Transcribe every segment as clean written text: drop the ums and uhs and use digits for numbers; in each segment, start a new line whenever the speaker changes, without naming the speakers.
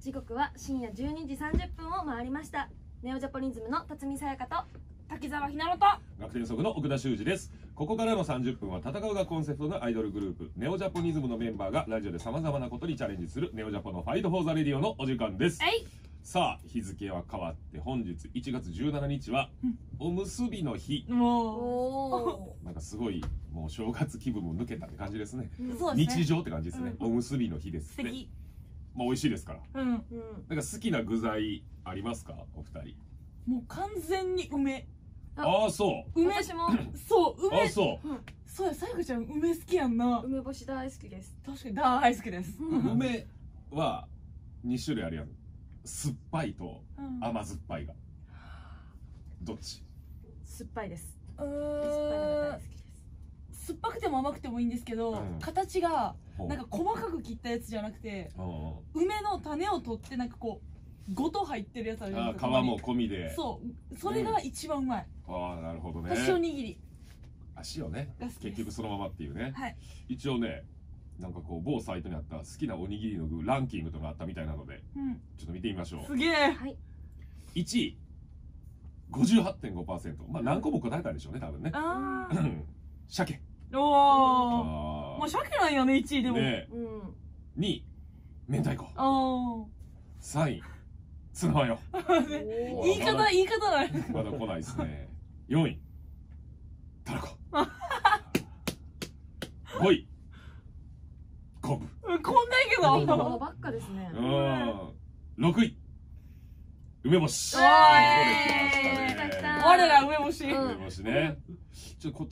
時刻は深夜12時30分を回りました。ネオジャポニズムの辰巳さやかと
滝沢ひなのと
学天則の奥田修二です。ここからの30分は戦うがコンセプトのアイドルグループネオジャポニズムのメンバーがラジオでさまざまなことにチャレンジするネオジャポのファイトフォーザレディオのお時間です。さあ日付は変わって本日1月17日はおむすびの日。
も
なんかすごいもう正月気分も抜けたって感じですね。
うそうですね。
日常って感じですね。おむすびの日ですって。
素敵。
まあ美味しいですから。なんか好きな具材ありますかお二人。
もう完全に梅。
ああそう。
梅
私も
そう梅。
あそう。
そうや、さやかちゃん梅好きやんな。
梅干し大好きです。
確かに大好きです。
梅は2種類あるやん。酸っぱいと甘酸っぱいが。どっち？
酸っぱいです。
酸
酸っぱいのが大好きです。
酸っぱくても甘くてもいいんですけど、形がなんか細かく切ったやつじゃなくて、梅の種を取ってなんかこうごと入ってるやつあるじゃないですか。
皮も込みで。
そうそれが一番うまい。
ああなるほどね。
塩握り。
塩ね。結局そのままっていうね。
はい。
一応ね。なんかこう某サイトにあった好きなおにぎりの具ランキングとかあったみたいなので、ちょっと見てみましょう。
すげえ。
はい。
1位 58.5%。まあ何個も答えたんでしょうね多分ね。
ああ。
鮭。
おお。まあ鮭なんよね1位でも。
ね。2位明太子。3位ツナマヨ。
言い方ない。
まだ来ないですね。4位たらこ。5位昆布。
こんないけど。
いいものばっかですね。
6位梅干し。
我ら梅干し。
梅干しね。ちょっと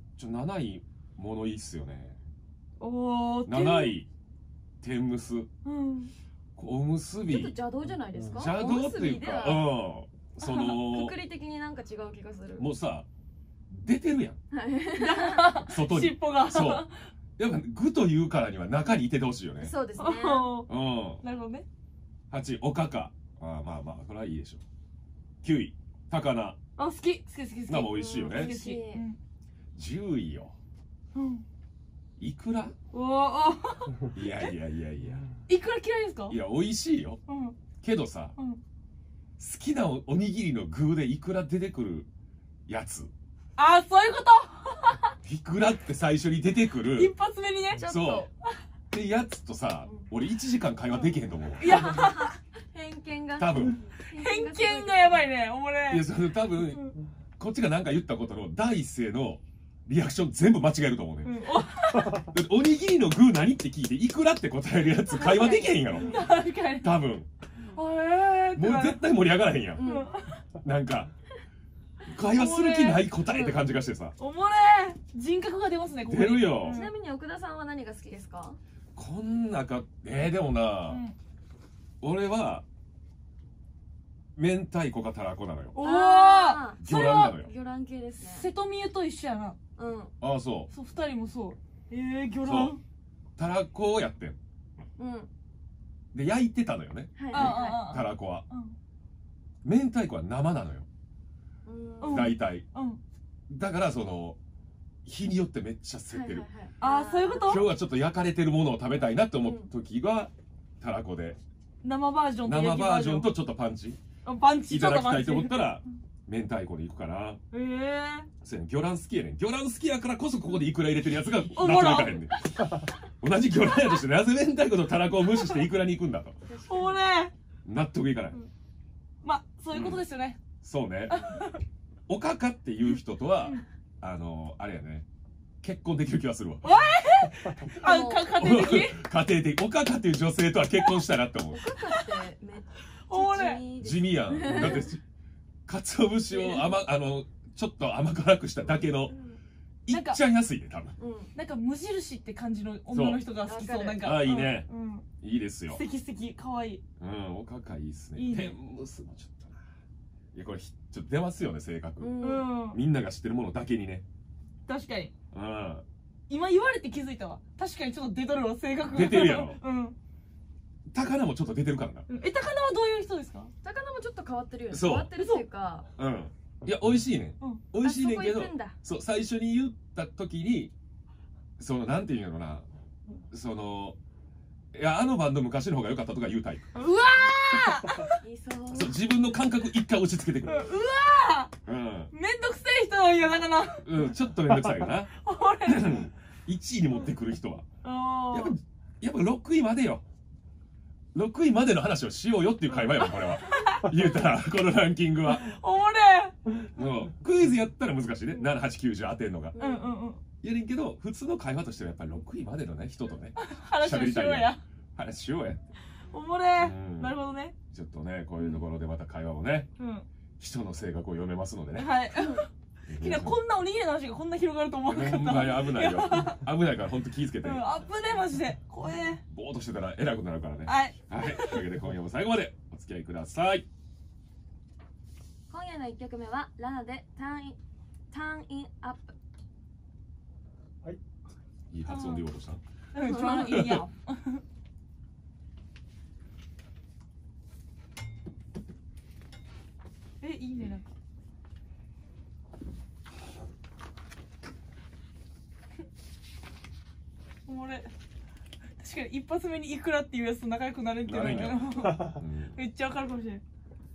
7位ものいいっすよね。7位天むす。おむすび。
ちょっと邪道じゃないですか。
邪道っていうか、その
くくり的になんか違う気がする。
もうさ出てるやん。外に。
尻尾が。
そう。やっぱ具というからには中にいててほしいよね。
そうですね。
なるほどね。
8位おかか。まあこれはいいでしょう。9位高菜。
好き。
なも美味しいよね。10位よ。いくら。いや。
いくら嫌いですか。
いや美味しいよ。けどさ、好きなおにぎりの具でいくら出てくるやつ。
そういうこと。
いくらって最初に出てくる
一発目にね。
そうってやつとさ、俺1時間会話できへんと思う。
いや
偏見が
多分
偏見がやばいね。おもれ。
いやそれ多分こっちが何か言ったことの第一声のリアクション全部間違えると思うね。おにぎりの具何って聞いていくらって答えるやつ会話できへんやろ。
確かに。
多分もう絶対盛り上がらへんやん。なんか会話する気ない答えって感じがしてさ。
おもれ。人格が出ますね。
出るよ。
ちなみに奥田さんは何が好きですか。
こん中でもな、俺は明太子かたらこなのよ。魚卵なのよ。
魚卵系ですね。
瀬戸美優と一緒やな。
そう。
そう2人もそう。魚卵。
たらこをやってん。で焼いてたのよね。たらこは。明太子は生なのよ。大体。だからその日によってめっちゃ競ってる。
そういうこと。
今日はちょっと焼かれてるものを食べたいなって思う時はたらこで。
生バージョン
とちょっとパンチいただきたいと思ったら明太子でいくかな。そうやね。魚卵好きやねん。魚卵好きやからこそここでいくら入れてるやつが納得いかへんねん。同じ魚卵やとしてなぜ明太子とたらこを無視していくらに行くんだと。納得いかない。
まあそういうことですよね。
そうね。おかかっていう人とはあれやね。結婚できる気がするわ。
家庭的。
おかかっていう女性とは結婚したいなって思う。
おかかってめっちゃ
地味やん。だって鰹節をちょっと甘辛くしただけのいっちゃ安いね多分。
なんか無印って感じの女の人が好きそう。なんか
いいね。いいですよ。
素敵可愛い。
おかかいいっすね。天むすもちょっとな。いやこれちょっと出ますよね性格。みんなが知ってるものだけにね。
確かに。今言われて気づいたわ。確かにちょっと出とるわ性格が。
出てるやろ。高菜もちょっと出てるからな。
高菜はどういう人ですか。
高菜もちょっと変わってるよね。
変
わってるっていうか。
いや美味しいね。美味しいねんけど、
そう
最初に言った時にそのなんていうんやろな、そのいやバンド昔の方が良かったとか言うタイプ。
うわ
いそう
そう自分の感覚一回押し付けてくる。
うわ
うん
めんどくせえ人なんやだから
ちょっとめんどくさいよな。
俺
1位に持ってくる人は
あー
やっぱ6位までよ。6位までの話をしようよっていう会話よこれは。言うたらこのランキングは
おもれ
クイズやったら難しいね。7、8、90当てるのが
うんうんうん
やりんけど、普通の会話としてはやっぱり6位までのね人とね
話をしようや
話しようや。
おもれ
うん
なるほどね
ちょっとねこういうところでまた会話をね
うん
人の性格を読めますのでね。
はいみんなこんなおにぎりの話がこんな広がると思わなかった
ほんまに危ないよ。危ないから本当気ぃつけて。
うん、危ねえマジで怖え
ぼーっとしてたら偉くなるからね。
はい
はい。というわけで今夜も最後までお付き合いください。
今夜の1曲目はラナでターンインアップ。
いい発音で言おうとした。
うん一番いいやいいねなんかおもれ確かに一発目にいくらっていうやつと仲良くなれんっていうの
なれんや
が
うん
めっちゃわかるかもしれん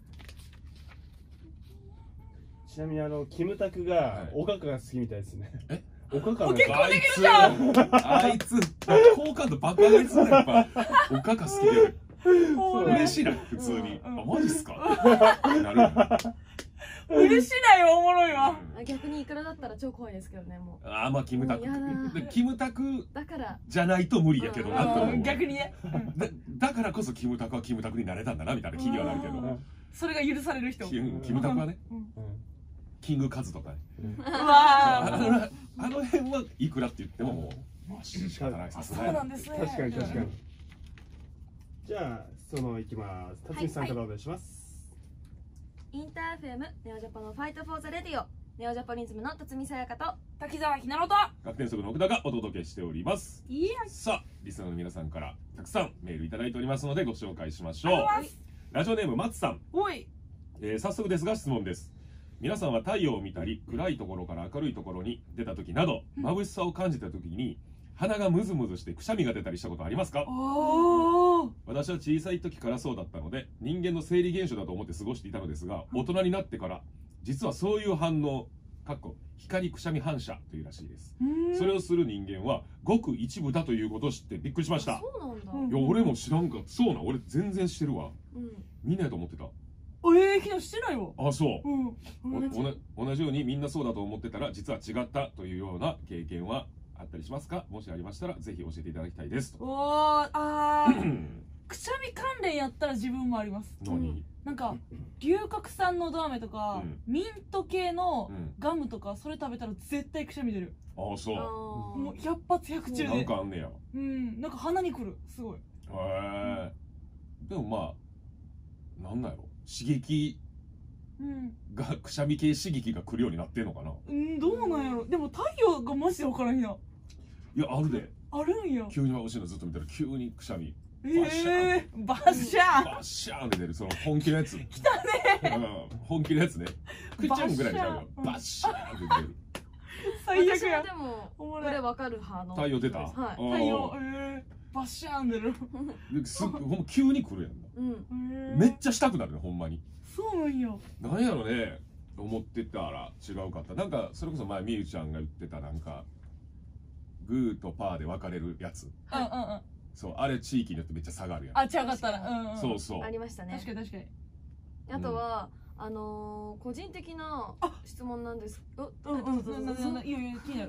ちなみにキムタクがおかかが好きみたいですね。
え
おかかが
結構
あいつあいつ好感度爆上がりするねやっぱ。おかか好きで
おもれ
嬉しいな普通に。あ
うん
マジっすか。なるよね。
嬉しないよおもろいわ
逆にいくらだったら超怖いですけどね、も
あまあキムタク
もうやだ
でキムタク
うだから
じゃないと無理やけどなと思う。
逆にね
だからこそキムタクはキムタクになれたんだなみたいな気にはなるけど。
うん
それが許される人
キムタクはね
うん
キングカズとかね。
うわー
あの辺はいくらって言ってももうまあ仕方ないさす
そ
がや
うなんですね
確かに確かに。じゃあいきます。辰巳さんからお願いします。
インターフェムネオジャポのファイトフォーザレディオ、ネオジャポニズムの辰巳さやかと
滝沢ひなのと
学天則の奥田がお届けしております。
いや
さあリスナーの皆さんからたくさんメールいただいておりますのでご紹介しましょう。ラジオネーム松さん、
おい
早速ですが質問です。皆さんは太陽を見たり暗いところから明るいところに出た時など眩しさを感じた時に鼻がムズムズしてくしゃみが出たりしたことありますか？
おー
私は小さい時からそうだったので人間の生理現象だと思って過ごしていたのですが、大人になってから実はそういう反応光くしゃみ反射というらしいです。それをする人間はごく一部だということを知ってびっくりしました。
そうなんだ。
うん
いや俺も知らんかった。そうなん俺全然してるわ。
うん。
みんなやと思ってた。
昨日してないわ
あそう
うん
同じようにみんなそうだと思ってたら実は違ったというような経験はあったりしますか？もしありましたらぜひ教えていただきたいですと。
おーくしゃみ関連やったら自分もあります
何？
なんか龍角散のど飴とか、ミント系のガムとかそれ食べたら絶対くしゃみ出る。
ああそう。
もう100発100中
なん
で
かあんねや。
なんか鼻にくるすごい。
へえ。でもまあなんだろう刺激がくしゃみ系刺激が来るようになってんのかな。
どうなんやろ。でも太陽がマジで分からんや。
いやあるで。
あるんや。
急に後ろずっと見たら急にくしゃみ
バッシャー
バッシャーンって出るその本気のやつ。
来たね。
本気のやつね。くっちゃんぐらいちゃうよ。バッシャーンって出る。
私
最悪や。
はでもこれわかる派の。
太陽出た。
はい。
太陽バッシャーン出る。
ほんま急に来るやん。めっちゃしたくなるねほんまに。
そうなんや。
なんやろね思ってたら違うかった。なんかそれこそ前みゆちゃんが言ってたなんかグーとパーで分かれるやつ。そうあれ地域によってめっちゃ差があるやん。
あ違かったら
そうそう
ありましたね。
確かに確かに。
あとは個人的な質問なんです。
いやいや気になる。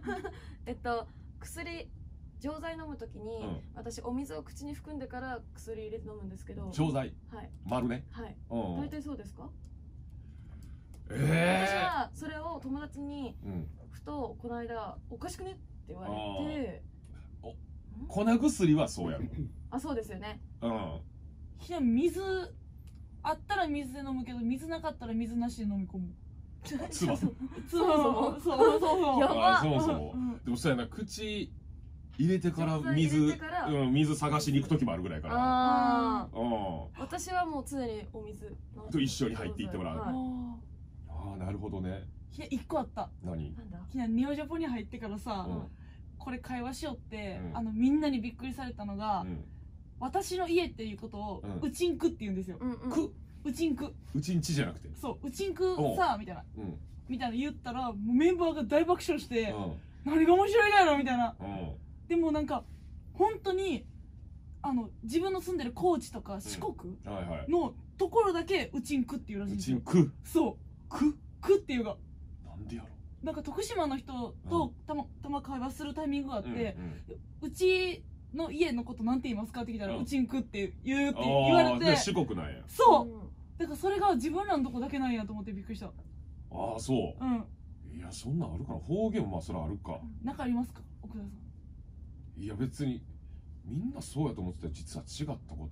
薬錠剤飲むときに私お水を口に含んでから薬入れて飲むんですけど。
錠剤。
はい。
丸ね。
はい。大体そうですか？私はそれを友達にふとこの間おかしくねって言われて。
粉薬はそうやろ。
あそうですよね。
ひな水あったら水で飲むけど水なかったら水なしで飲み込む。
つば。
そう
やば。
そもそも。でもそうやな口入れてから水探しに行く時もあるぐらいから。
私はもう常にお水
と一緒に入っていってもらう。
はい、
ああなるほどね。
ひな1個あった。
何？
ひなネオジャポに入ってからさ、これ会話しよってみんなにびっくりされたのが、 私の家っていうことをうちんくって言うんですよ。うちんく。
うちんちじゃなくて。
そう、うちんくさみたいなみたいな言ったら、もうメンバーが大爆笑して、何が面白いかやろみたいな。でもなんか本当に自分の住んでる高知とか四国のところだけうちんくっていうらしいんですよ。
うちんく。
そう。くっていうが。
なんでやろ。
なんか徳島の人とたま会話するタイミングがあって、うちの家のことなんて言いますかって聞いたら、うちんくって言われて。
四国なんや。
そう。だからそれが自分らのとこだけなんやと思ってびっくりした。
ああ、そう。いや、そんなんあるかな。方言もまあそれあるか。
なんかありますか、奥田さん。
いや、別にみんなそうやと思ってたら実は違ったこと。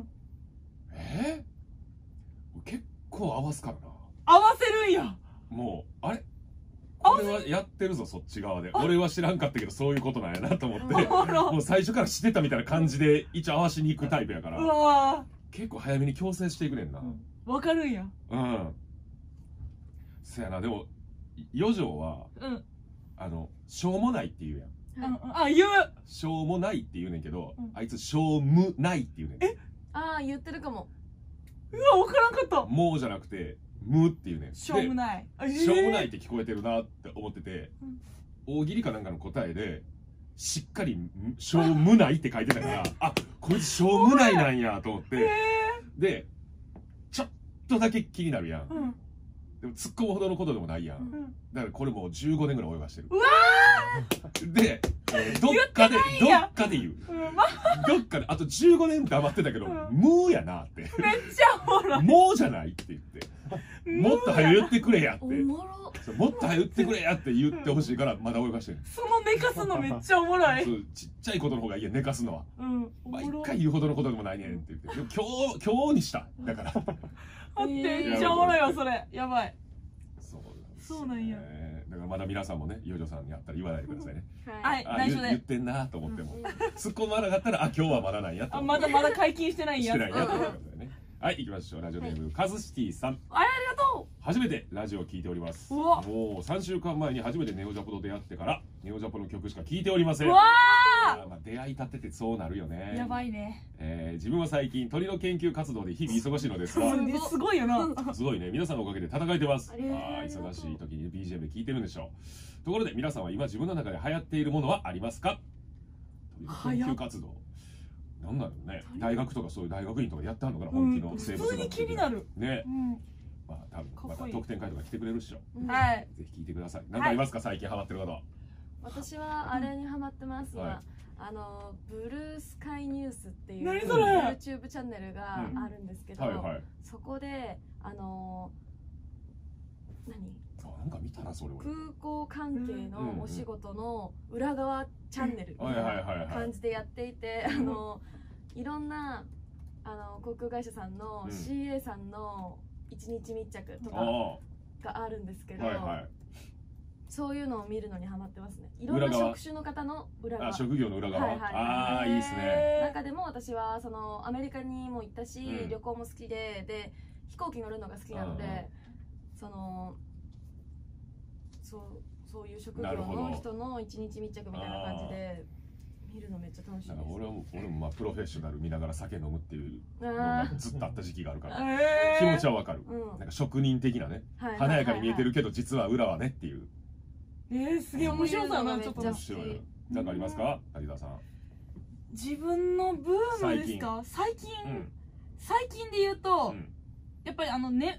結構合わすからな。
合わせるんや。
もうあれこれはやってるぞ、そっち側で。俺は知らんかったけどそういうことなんやなと思ってもう最初から知ってたみたいな感じで一応合わしに行くタイプやから、結構早めに強制していくねんな。
わかるんや。
そやな。でも余剰はしょうもないって言うやん。
言う。
しょうもないって言うねんけど、あいつしょうむないって言うねん。
言ってるかも。
うわ、わからんかった。
もうじゃなくてむっていうねん。
しょうもない。
しょうもないって聞こえてるなって思ってて、大喜利かなんかの答えでしっかりしょうむないって書いてたから、あ、こいつしょうむないなんやと思って、でちょっとだけ気になるやん。でも突っ込むほどのことでもないやん。だからこれもう15年ぐらい泳がしてる。でどっかで言う。どっかであと15年黙ってたけど、もうやなって。
めっちゃおもろい。
もうじゃないって言って、もっと早言ってくれやって。もっと早言ってくれやって言ってほしいからまだ泳がしてる。
その寝かすのめっちゃおもろい。
ちっちゃいことの方がいいや、寝かすのは。毎回言うほどのことでもないねんって言って、今日にしただから。
めっちゃおもろいわそれ。やばい。
そうなんや。だからまだ皆さんもね、ヨジョさんに会ったら言わないでくださいね。
はい、内緒で。
言ってんなと思っても、突っ込まなかったら、あ、今日はまだなんやと。
まだ解禁してないんや。
してないやと思ってくださいね。はい、行きましょう。ラジオネームカズシティさん。
ありがとう。
初めてラジオを聞いております。もう3週間前に初めてネオジャポと出会ってからネオジャポの曲しか聞いておりません。まあ出会いたてってそうなるよね。
やばいね。
自分は最近鳥の研究活動で日々忙しいのですが、
すごいよな。
すごいね。皆さんのおかげで戦えてます。忙しい時に BGM で聞いてるんでしょう。ところで皆さんは今自分の中で流行っているものはありますか？鳥の研究活動。なんだろうね。大学とかそういう大学院とかやってはんのかな、本気の生物学。
普通に気になる。
ね。まあ多分また特典会とか来てくれるっしょ。
はい。
ぜひ聞いてください。何かありますか、最近ハマってる方？
私はあれにハマってます。今ブルースカイニュースっていう
YouTube
チャンネルがあるんですけど、そこで
なんか見たなそれ。
空港関係のお仕事の裏側チャンネルみたいな感じでやっていて、いろんな航空会社さんの CA さんの一日密着とかがあるんですけど、そういうのを見るのにハマってますね。いろんな職種の方の裏側。職業の裏側。ああ、いいですね。中でも私はアメリカにも行ったし、旅行も好きで飛行機乗るのが好きなので、そういう職業の人の一日密着みたいな感じで見るのめっちゃ楽しいです。俺もまあプロフェッショナル見ながら酒飲むっていうのがずっとあった時期があるから気持ちはわかる。なんか職人的なね、華やかに見えてるけど実は裏はねっていう。
すげえ面白そうだな。ちょっと
面白い。なんかありますか、有田さん？
自分のブームですか？最近で言うとやっぱり12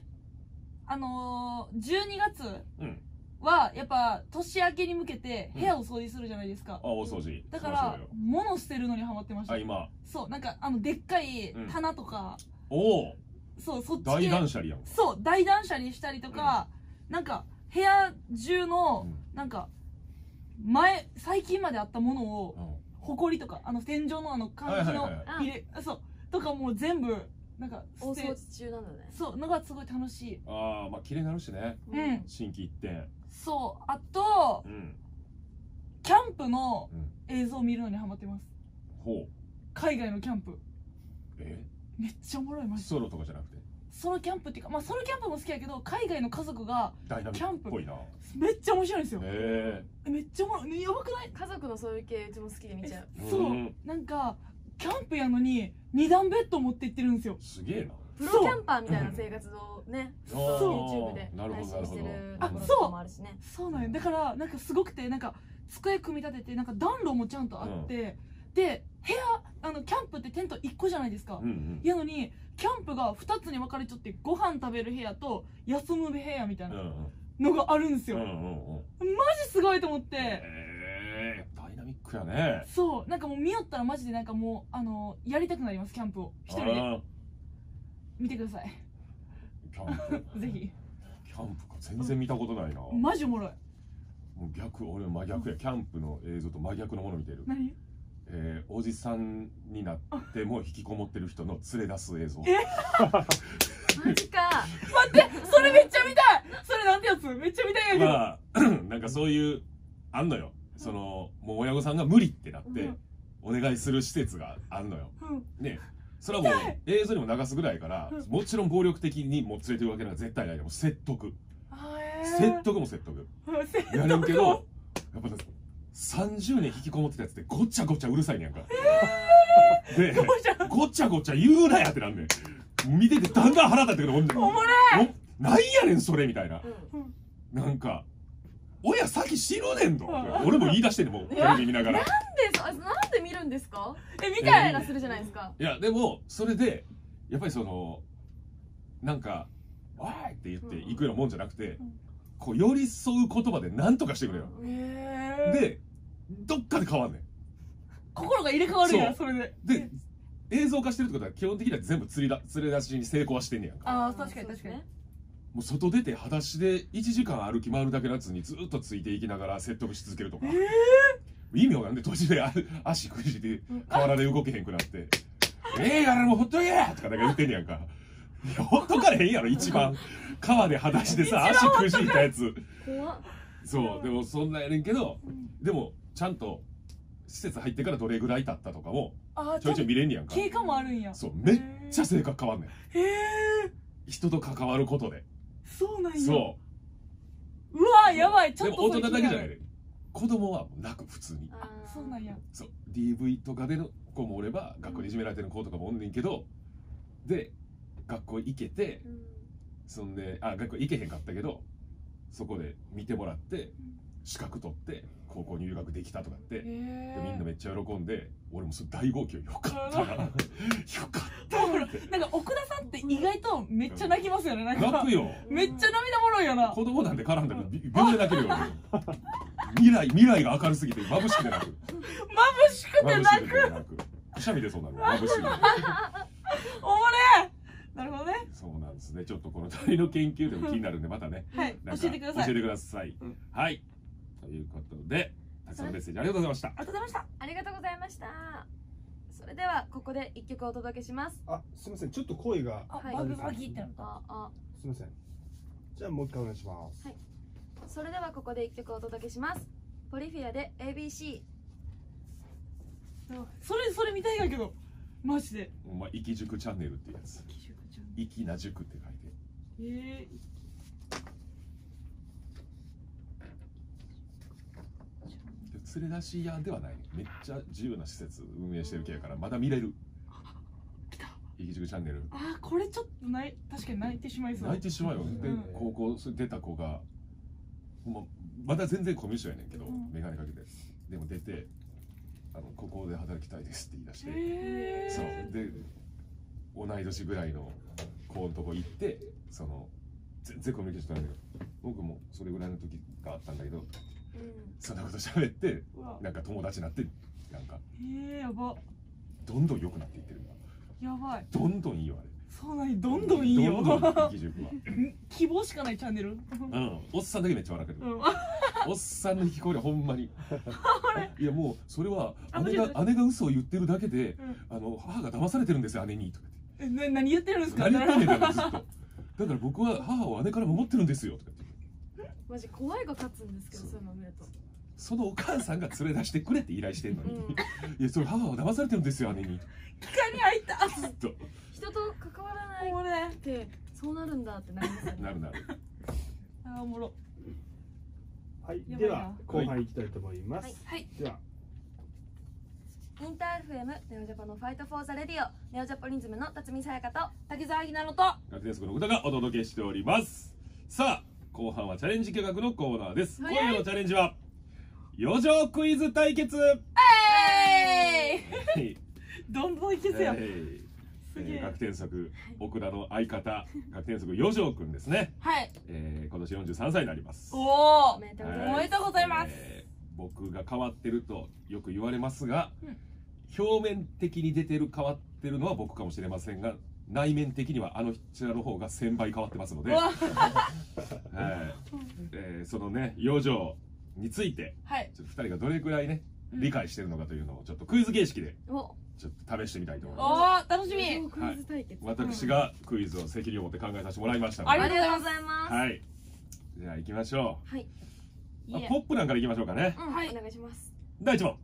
月はやっぱ年明けに向けて部屋を掃除するじゃないですか。
大掃除。
だから物捨てるのにハマってました。
今。
そう、なんかでっかい棚とか。そう、そっち
大断捨離やん。
そう、大断捨離したりとか、なんか部屋中のなんか最近まであったものを埃とか天井の感じのそうとかもう全部なんか
大掃除中なんだね。
そうのがすごい楽しい。
まあ綺麗になるしね。心機一転。
そう、あとキャンプの映像を見るのにハマってます。海外のキャンプ。めっちゃおもろい。マジ
ソロとかじゃなくて
ソロキャンプっていうか、まあソロキャンプも好きやけど、海外の家族がキャンプ
っぽいな。
めっちゃ面白いんですよ。めっちゃおもろい。やばくない？
家族のそういう系うちも好きで見ちゃう。
そう、なんかキャンプやのに2段ベッド持って行ってるんですよ。
すげえな。
プロキャンパーみたいな生活をね、YouTube で配信してるところとかもあるしね。
そうなんよ。だからなんかすごくて、なんか机組み立てて、なんか暖炉もちゃんとあって、で部屋キャンプってテント1個じゃないですか。やのにキャンプが2つに分かれちゃって、ご飯食べる部屋と休む部屋みたいなのがあるんですよ。マジすごいと思って。
ダイナミックやね。
そう、なんかもう見よったらマジでなんかもうやりたくなります。キャンプを一人で見てください。
キャンプ
ぜひ。
キャンプか全然見たことないな。
マジおもろい。
もう逆、俺真逆や。キャンプの映像と真逆のもの見てる。
何？
おじさんになっても引きこもってる人の連れ出す映像。
マジか。
待って、それめっちゃ見たい。それなんてやつ？めっちゃ見たいんやけど。
まあなんかそういうあんのよ。そのもう親御さんが無理ってなってお願いする施設があんのよ。ね、それはもう映像にも流すぐらいから、もちろん暴力的にも連れてるわけなんか絶対ないで、も説得。説得も説得。やるけど、やっぱ30年引きこもってたやつってごちゃごちゃうるさいねやんか。で、ごちゃごちゃ言うなやってなんねん。見ててだんだん腹立ってくる。
おもれ
ーなんやねんそれみたいな。なんか親先死ぬねんと俺も言い出してんねん、もうテレビ見ながら。
なんで見るんですか？
見たい
なするじゃないですか。
いやでもそれでやっぱりそのなんか「おい!」って言って行くようなもんじゃなくて、こう寄り添う言葉で何とかしてくれよ。でどっかで変わんねん。
心が入れ替わるやん、それで。
で映像化してるってことは基本的には全部連れ出しに成功はしてんねやんか。
ああ確かに確かに。
もう外出て裸足で1時間歩き回るだけのやつにずっとついていきながら説得し続けるとか。意味わかんで途中で足くじって河原で動けへんくなって「やらもうほっとけ!」とかなんか言ってんねやんか。いやほっとかれへんやろ一番。川で裸足でさ足くじいたやつ。そうでもそんなんやねんけど、でもちゃんと施設入ってからどれぐらい経ったとかもちょいちょい見れんねやんか。
経過もあるんや。
そうめっちゃ性格変わんねん。人と関わることで。
そうなんや。
そう。
うわやばい。ちょっと
でも大人だけじゃないで、子供は泣く普通に。
あそうなんや。
そう DV とかでの子もおれば学校にいじめられてる子とかもおんねんけど、で学校行けて、そんで学校行けへんかったけどそこで見てもらって資格取って高校入学できたとかって、でみんなめっちゃ喜んで、俺もそれ大号泣。よかったなよかった
なんか奥田さんって意外とめっちゃ泣きますよね。なんか
泣くよ。
めっちゃ涙もろいよな。
子供なんて絡んだら秒で泣けるよ。未来が明るすぎて眩しくて泣く。
眩しくて泣く。
くしゃみ出そうなの眩しい。
おもれ。なるほどね。
そうなんですね。ちょっとこの鳥の研究でも気になるんでまたね。
はい。教えてください。
教えてください。はい。ということで、たくさんのメッセージありがとうございました。
ありがとうございました。
ありがとうございました。それではここで一曲お届けします。
すみません、ちょっと声が
バグバギってなった。
すみません。じゃあもう一回お願いします。
はい。それではここで一曲お届けします。ポリフィアで ABC。
それ見たいんやけど、マジで。
お前、生き塾チャンネルっていうやつ。生きな塾って書いて。連れ出し屋ではない。めっちゃ自由な施設運営してる系やからまだ見れる。生き塾チャンネル。
これちょっと確かに泣いてしまいそう。
泣いてしまうよ。で、高校出た子がまだ全然コミュ障やねんけど、眼鏡かけてでも出てここで働きたいですって言い出して、そうで同い年ぐらいの子のとこ行って、その全然コミュニケーション取れないけど、僕もそれぐらいの時があったんだけど、そんなこと喋ってなんか友達になって、なんか
やば、
どんどん良くなっていってる。
やばい、
どんどんいいよあれ。
そうなん、どんどんいいよ。
生き塾は
希望しかないチャンネル。
おっさんだけめっちゃ笑ける。おっさんの引きこもりはほんまにいやもうそれは姉が嘘を言ってるだけで、母が騙されてるんですよ姉にとか
って。何言ってるんですか。
何言ってんねんだずっと。だから僕は母を姉から守ってるんですよとかって。
マジ怖いが勝つんですけど、そういうのを見ると。
そのお母さんが連れ出してくれって依頼してんのに、いやそれ母は騙されてるんですよ姉に。
機械に開いた。
人と関わらないってそうなるんだってなりますよね。
なるなる。
おもろ。
はい、では後半いきたいと思います。
はい。
では
インター FM ネオジャパのファイトフォーザレディオ、ネオジャポニズムの辰巳さやかと
滝沢ひなのと
学天則の歌がお届けしております。さあ後半はチャレンジ企画のコーナーです。今夜のチャレンジは余剰クイズ対決。
どんどんいけせよ。
学天則奥田の相方学天則余剰くんですね。
はい。
今年43歳になります。
おお、
おめで
とうございます。
僕が変わってるとよく言われますが、表面的に出てる変わってるのは僕かもしれませんが、内面的にはあのちらの方が1000倍変わってますので、そのね余剰について、ちょっと2人がどれくらいね理解してるのかというのをちょっとクイズ形式でちょっと試してみたいと思います。
おお、楽しみ。
クイズ対決。
私がクイズを責任を持って考えさせてもらいましたので、
ありがとうございます。
はい、じゃあ行きましょう。
はい。
ポップなんから行きましょうかね。
はい、お願いします。
第1問。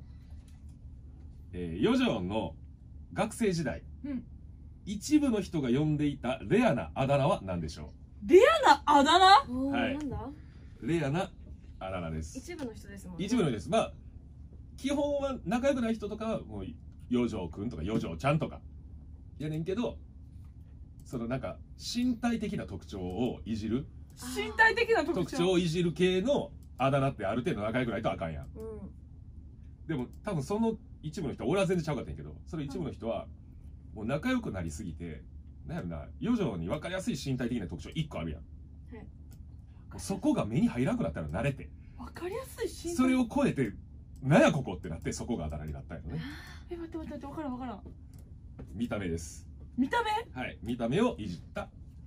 余剰の学生時代、一部の人が呼んでいたレアなあだ名は何でしょ
う？レアなあだ名？
はい。
なんだ？
レアなあだ名です。
一部の人ですもんね。
一部の人です。まあ基本は仲良くない人とかはもう余剰くんとか余剰ちゃんとかやねんけど、そのなんか身体的な特徴をいじる、
身体的な特徴
をいじる系のあだ名ってある程度仲良くないとあかんやん。でも多分その一部の人は俺は全然ちゃうかったんやけど、その一部の人はもう仲良くなりすぎて、なんやろな、余剰に分かりやすい身体的な特徴1個あるやん。そこが目に入らなくなったら慣れて、
分かりやすい身体、
それを超えてなんやここってなって、そこがあだ名になったんやね。
待って分からん分からん。
見た目です。
見た目？
はい、見た目をいじった。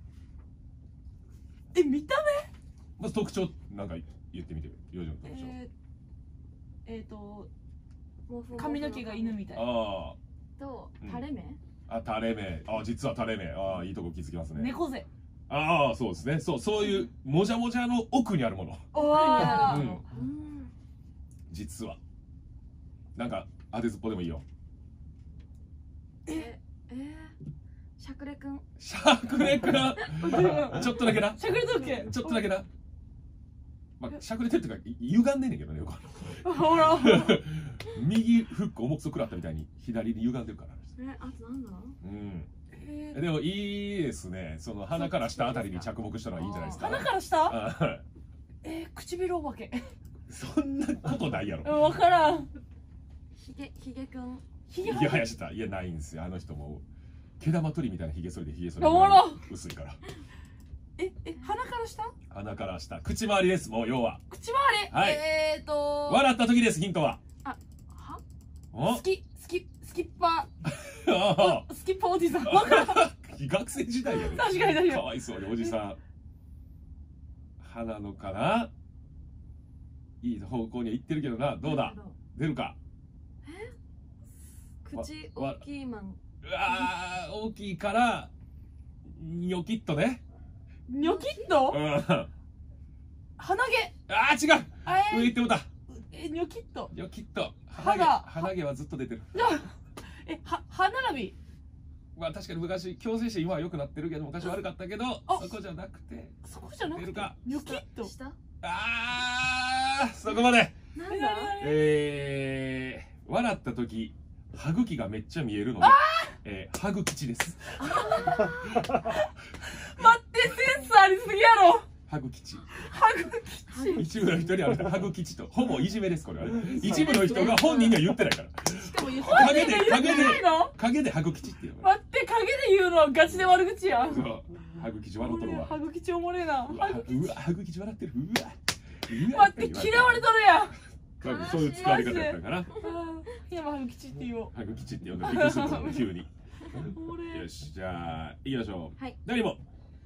見た目？
まず特徴なんか言ってみてよ。余剰の特徴。
髪の毛が犬みたいな。
と垂れ目？
垂れ目。実は垂れ目。いいとこ気づきますね。
猫背。
そうですね。そういうもじゃもじゃの奥にあるもの。実はなんか当てずっぽでもいいよ。
しゃくれくん。
しゃくれくん。ちょっとだけな。
しゃくれとけ。
ちょっとだけな。まあ、しゃくれてるっていうか歪んでんねんけどね、よく。
ほら。
右フック重くそ食らったみたいに左に歪んでるから。
あとなんだ？
でもいいですね。その鼻から下あたりに着目したのはいいんじゃないですか。
鼻から下？唇お化け。
そんなことないやろ。
わからん。
ひげくん。
ひげ生やした。いやないんですよ。あの人も毛玉取りみたいなひげ剃りでひげ剃り。薄いから。
鼻から下？
鼻から下。口周りです。もう要は。
口周り？
はい。笑った時です。ヒントは。
スキッパーおじさん。
学生時代やね。
確かに
かわいそうにおじさん。鼻のかな。いい方向には行ってるけどな。どうだ。出るか。
口大きいマン。
大きいからニョキッとね。
ニョキッと？鼻毛。
違う。上行ってもた。
ニョキッと。
ニョキッと。鼻毛はずっと出てる。
歯並び。
まあ確かに昔矯正して今は良くなってるけど、昔悪かったけど、そこじゃなくて。
そこじゃなくて。ニョキッと。
そこまで。
なんだ？
笑った時歯茎がめっちゃ見えるので、歯茎です。
待って、センスありすぎやろ。
歯茎。
歯茎。
一部の人にある歯茎とほぼいじめです。これは一部の人が本人には言ってないから。
しかも
影で歯茎っていうの。
待って、影で言うのはガチで悪口やん。
歯茎笑っとるわ。
歯茎おもれえな。
歯茎笑ってる。
待って、嫌われとるやん。
そういう使われ方やったかな。
今歯茎って言おう。
歯茎って呼んでびっくりするの急に。よし、じゃあ行きましょう。第2問。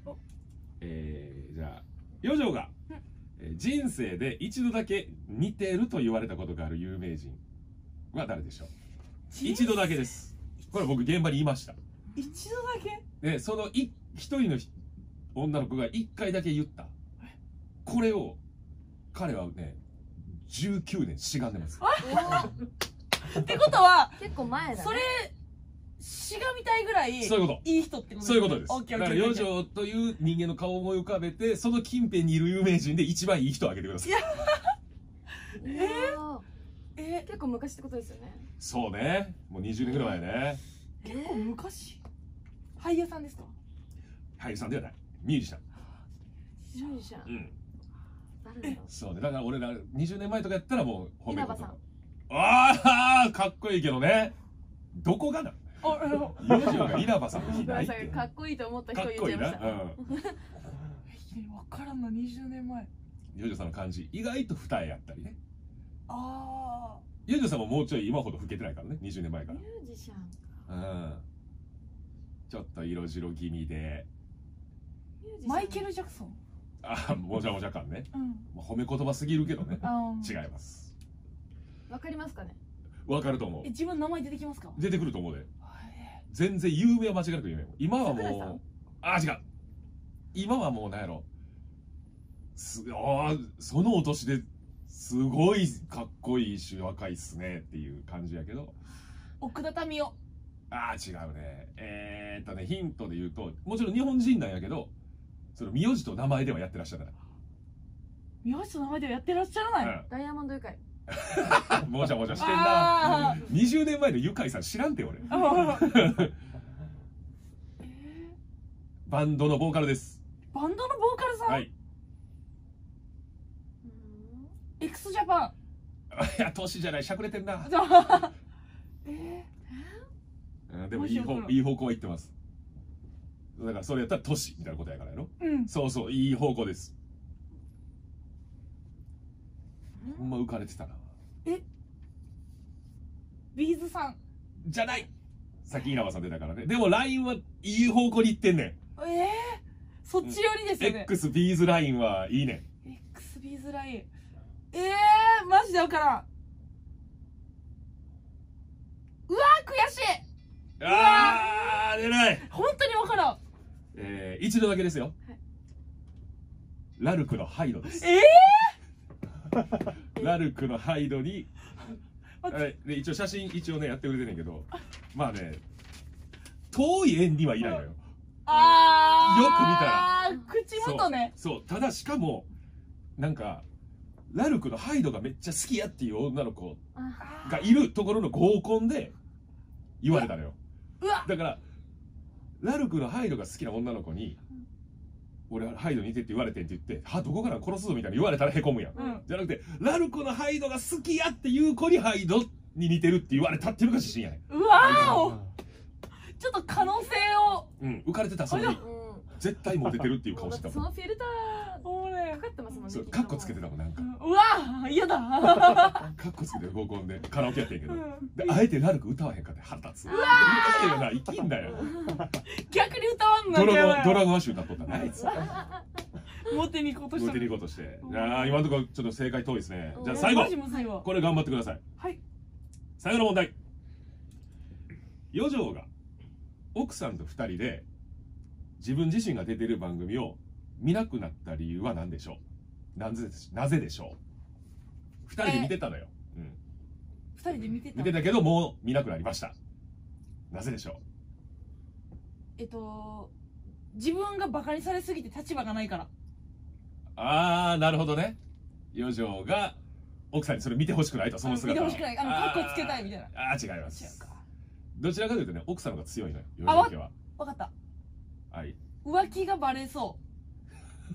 じゃあ余剰が人生で一度だけ似てると言われたことがある有名人は誰でしょう？一度だけです。これ僕現場にいました。
一度だけ？
でその一人の女の子が1回だけ言った。これを彼はね19年しがんでます。
ってことは
結構前だね。
それしがみたいぐらいいい人ってことです。
そういうことです。だから余剰という人間の顔を思い浮かべて、その近辺にいる有名人で一番いい人を挙げてください。
結構昔ってことですよね。
そうね、もう20年ぐらい前ね。
結構昔。俳優さんですか？
俳優さんではない、ミュージシャン。
ミュージシャン。
うん。
誰だろう。
そうね、だから俺ら20年前とかやったらもう褒め言葉。
稲葉さん。
ああ、かっこいいけどね。どこがな。
あ、
ヨジョが稲葉さんの日ないって。
かっこいいと思った人
かっ
言っちゃいました。
こいいな。うん。
わからんな、20年前。
ヨジョさんの感じ意外と二重やったりね。
ああ。
ヨジョさんももうちょい今ほど老けてないからね、20年前から。
ミュージシャン。
うん。ちょっと色白気味で。
マイケル・ジャクソン。
あ、もじゃもじゃ感ね。
うん。
褒め言葉すぎるけどね。違います。
わかりますかね。
わかると思う。
自分の名前出てきますか？
出てくると思うで。全然有名は間違いなく言えない。今はもう、あ、違う。今はもうなんやろ。そのお年ですごいかっこいいし若いっすねっていう感じやけど。
奥田民生。
ああ、違うね。ヒントで言うと、もちろん日本人なんやけど、その名字と名前ではやってらっしゃらない。
名字と名前ではやってらっしゃらない。
うん、
ダイヤモンドユカイ。
もじゃもじゃしてんな。20年前のユカイさん知らんて俺。バンドのボーカルです。
バンドのボーカルさん。
はい。
x ジャパン。
いや、年じゃない、しゃくれてんな。でもいい方向は行ってます。だからそれやったら年みたいなことやからやろ。
うん。
そうそう、いい方向です。ほんま浮かれてたな。
ビーズさん
じゃない。さっき稲葉さん出たからね。でもラインはいい方向に行ってんねん。
そっち寄りですよね。
X ビーズラインはいいねん。
X ビーズライン。マジで分からん。うわー、悔しい。
あー、出ない。
本当に分からん。
一度だけですよ。ラルクのハイドです。ラルクのハイドにで一応写真一応ねやってくれてんねんけど、まあね、遠い円にはいないのよ。よく見たら
口元ね。
そう、ただしかもなんかラルクのハイドがめっちゃ好きやっていう女の子がいるところの合コンで言われたのよ。だからラルクのハイドが好きな女の子に俺ハイドに似てって言われてんって言って、はどこから殺すぞみたいに言われたらへこむやん、じゃなくてラルクのハイドが好きやっていう子にハイドに似てるって言われたっていうのが自信やねん。
うわー、ちょっと可能性を
浮かれてた。その日絶対モテてるっていう顔してたもん。
そのフィルターかかってますもんね。
そう、カッコつけてたもん。なんか
うわー、嫌だ。
カッコつけてる合コンでカラオケやってんけど、であえてラルク歌わへんかって腹立つ。うわーよな、生きんだよ。
逆に歌わんの
ドラゴンアッシュ歌っとったなあいつ。
モテに行こうとして。
モテに行こうとして。今のところちょっと正解遠いですね。じゃあ最後、これ頑張ってください。
はい。
最後の問題。余剰が奥さんと2人で自分自身が出てる番組を見なくなった理由は何でしょう。なぜでしょう。2人で見てたのよ。
2人で見てた。
見てたけどもう見なくなりました。なぜでしょ
う。自分がバカにされすぎて立場がないから。
ああ、なるほどね。余剰が奥さんにそれ見てほしくないと、その姿を
見てほしくない、カッコつけたいみたいな。
ああ、違います。違うか。どちらかというとね、奥さんの方が強いのよ、
余剰
家は。
分かった。
はい。
浮気がバレそう。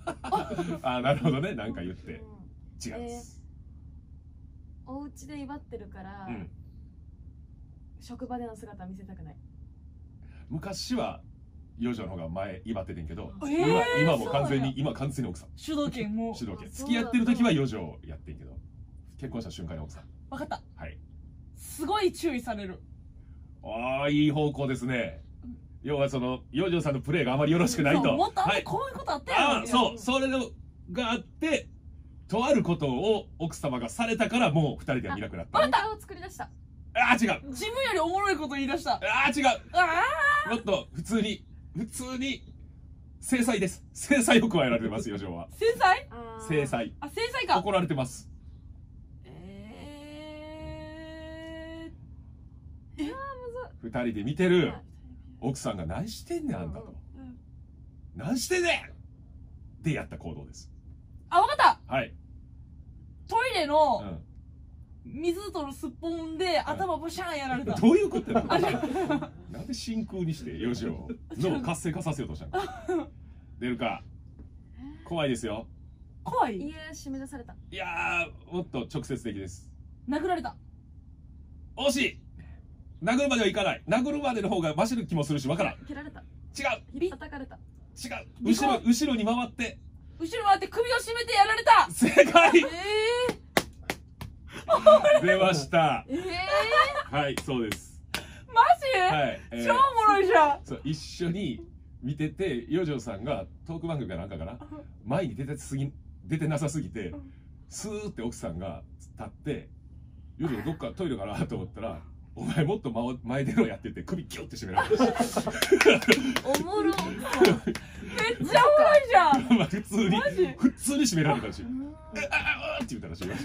ああ、なるほどね。なんか言って違います。
お家で威張ってるから職場での姿見せたくない。
昔は余剰の方が前威張っててんけど、
今
も完全に奥さん。
主導権も
主導権。付き合ってる時は余剰やってんけど、結婚した瞬間に奥さん。
分かった。
はい。
すごい注意される。
ああ、いい方向ですね。要はその余剰さんのプレーがあまりよろしくないと。
もっとこういうことあったや
ろ。そう、それがあってとあることを奥様がされたからもう2人では見なくなった。
ネタを作り出した。
ああ、違う。
自分よりおもろいこと言い出した。
ああ、違う。もっと普通に制裁です。制裁を加えられてます余剰は。
制裁？
制裁。
あ、制裁か。
怒られてます。2人で見てる奥さんが何してんねんあんたと、何してんねんでやった行動です。
あ、分かった。
はい。
トイレの水取るすっぽんで頭バシャーンやられた。
どういうことやろ。なんで真空にしてヨジを脳を活性化させようとしたの。出るか。怖いですよ。
怖い。
家締め出された。
いやー、もっと直接的です。
殴られた。
惜しい。殴るまではいかない。殴るまでの方がマシる気もするし、わからん。
蹴られた。
違う。
叩かれた。
違う。後ろに回って。
後ろ回って首を絞めてやられた。
正解。出ました。はい、そうです。
マジ？
はい。
超おもろいじゃん。
そう、一緒に見てて、ヨジョさんがトーク番組かなんかかな、前に出てなさすぎて、スーって奥さんが立って、ヨジョどっかトイレかなと思ったら、お前もっと前出ろやってて首キュッて締められた。
おもろ。
めっちゃおもろいじゃん。
まあ普通に締められたし、あって言ったらしい。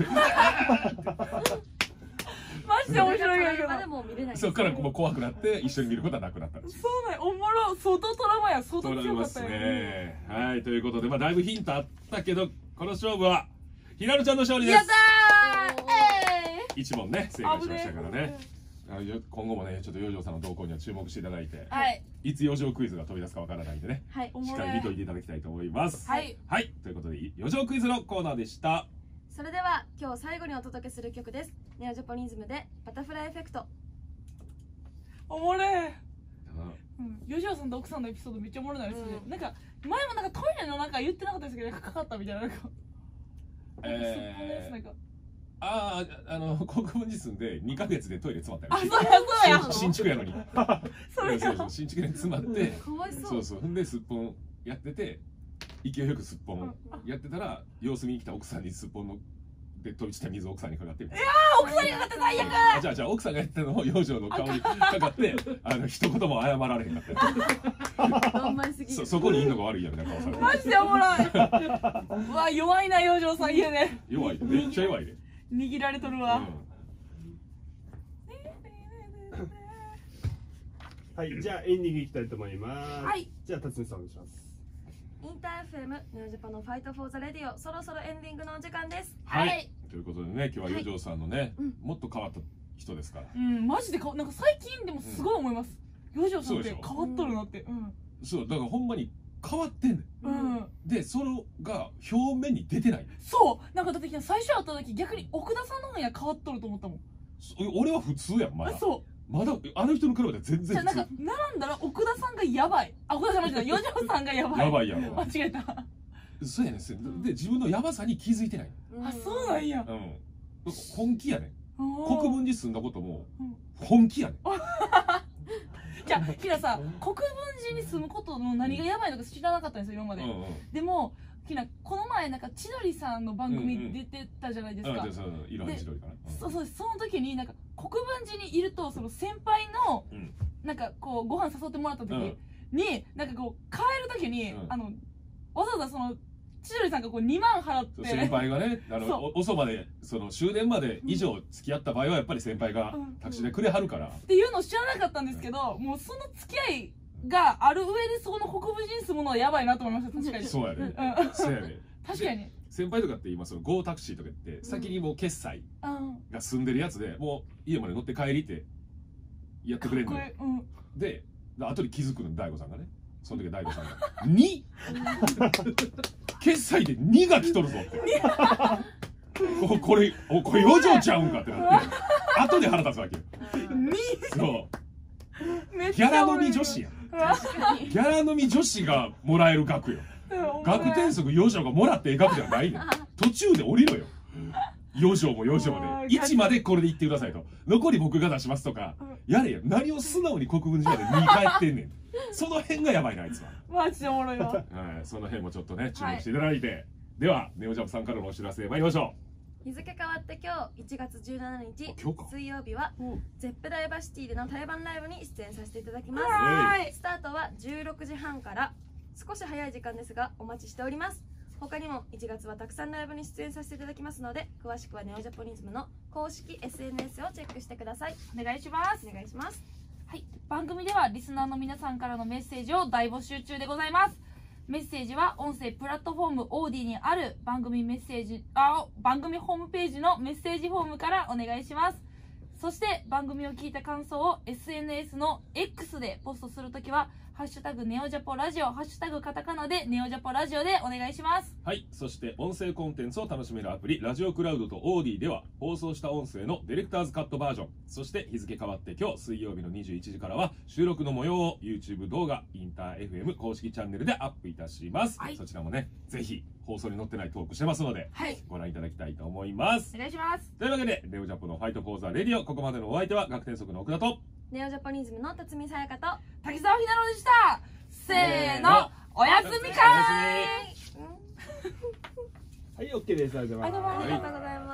マジで面白いけど。
そっからもう怖くなって一緒に見ることはなくなったんです。
そうね、おもろ。相当トラウマや。相当強かったよ
ね。はい、ということで、まあだいぶヒントあったけど、この勝負はひなのちゃんの勝利です。
やったー。
1問ね正解しましたからね。今後もね、ちょっとヨジョさんの動向には注目していただいて、いつヨジョクイズが飛び出すかわからないんでね、しっかり見といていただきたいと思います。はい、ということでヨジョクイズのコーナーでした。
それでは今日最後にお届けする曲です。ネオジャポニズムでバタフライエフェクト。
おもれ。ヨジョさんと奥さんのエピソードめっちゃおもろいですね。なんか前もなんかトイレのなんか言ってなかったですけど、かかったみたいな、なんか
国分寺住んで2ヶ月でトイレ詰まった
よ。そうや
新築やのに。
そう
新築で詰まって、
かわいそう。
そう。ほんですっぽんやってて、勢いよくすっぽんやってたら、様子見に来た奥さんにすっぽんので飛び散った水奥さんにかかって。いや
ー、奥さんにかかって最悪。
じゃあ奥さんがやってたのを養女の顔にかかって、一言も謝られへんかった。そこにいんのが悪いやみたいな顔されて。
マジでおもろい。うわ、弱いな養女さん家で。
弱い、めっちゃ弱いで。
握られとるわ。
はい、じゃあエンディングいきたいと思います。はい。じゃあ辰巳さんお願いします。
インター FM ネオジャパのファイトフォーザレディオ、そろそろエンディングのお時間です。
はい。ということでね、今日はヨジョさんのね、もっと変わった人ですから。
マジでなんか最近でもすごい思います。ヨジョさんって変わっとるなって。
そう、だからほんまに変わってんねん。で、それが表面に出てない。
そう、なんかだって最初会った時逆に奥田さんの方や変わっとると思ったもん。
俺は普通やん、まだ。
そう。
まだあの人の比べて全然普通。
じゃなんか並んだら奥田さんがやばい。奥田さんじゃない、ヨジョさんがやばい。
やばいやろ。
間違えた。
そうやねん。で、自分のやばさに気づいてない。
あ、そうなんや。
本気やねん。国分寺住んだことも本気やねん。
じゃあひなさ、国分寺に住むことの何がやばいのか知らなかったんですよ今まで。でもひな、この前なんか千鳥さんの番組出てたじゃないですか。そうそう、その時になんか国分寺にいると、その先輩のなんかこうご飯誘ってもらった時に、なんかこう帰る時にわざわざその千鳥さんがこう2万払って、
先輩がね、おそばでその終電まで以上付き合った場合はやっぱり先輩がタクシーでくれはるから
っていうのを知らなかったんですけど、もうその付き合いがある上でそこの国分寺に住むのはやばいなと思いました。確かに
そうやね。そうやね。
確かに
先輩とかって今その GO タクシーとかって先にもう決済が済んでるやつで、もう家まで乗って帰りってやってくれるのよ。で後で気づくの大悟さんがね、その時大悟さんが2決済で2が来とるぞってこれ余剰ちゃうんかってなって後で腹立つわけよ。そうギャラ飲み女子やん。ギャラ飲み女子がもらえる額よ。額転則余剰がもらって額じゃないねん。途中で降りろよ。余剰も余剰で1までこれで言ってくださいと、残り僕が出しますとかやれよ。何を素直に国分寺まで2回ってんねん。その辺がやばいなあいつは。
マジでおもろいわ。はい、
その辺もちょっとね注目していただいて、ではネオジャパさんからのお知らせ参りましょ
う。日付変わって今日1月17日水曜日はゼップダイバーシティでの対バンライブに出演させていただきます。スタートは16時半から、少し早い時間ですがお待ちしております。他にも1月はたくさんライブに出演させていただきますので、詳しくはネオジャポニズムの公式 SNS をチェックしてください。
お願いします。
お願いします。
はい、番組ではリスナーの皆さんからのメッセージを大募集中でございます。 メッセージは音声プラットフォームオーディにある番組ホームページのメッセージフォームからお願いします。そして番組を聞いた感想を SNS の X でポストするときはハッシュタグネオジャポラジオ、ハッシュタグカタカナでネオジャポラジオでお願いします。
はい、そして音声コンテンツを楽しめるアプリラジオクラウドとオーディでは放送した音声のディレクターズカットバージョン、そして日付変わって今日水曜日の21時からは収録の模様を YouTube 動画インター FM 公式チャンネルでアップいたします、はい、そちらもねぜひ放送に載ってないトークしてますので、はい、ご覧いただきたいと思います。
お願いします。
というわけでネオジャポのファイトフォーザレディオ、ここまでのお相手は学天則の奥田と
ネオジャパニズムの辰巳さやかと
滝沢ひなのでした。せーの、おやすみかーい。
はい、OK です。ありがとうございます。
ありがとうございます。